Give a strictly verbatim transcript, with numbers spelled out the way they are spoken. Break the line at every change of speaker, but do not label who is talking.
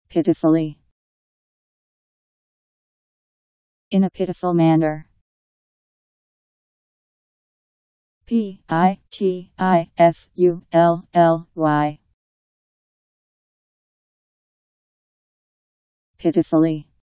Pitifully. In a pitiful manner. P I T I F U L L Y. Pitifully.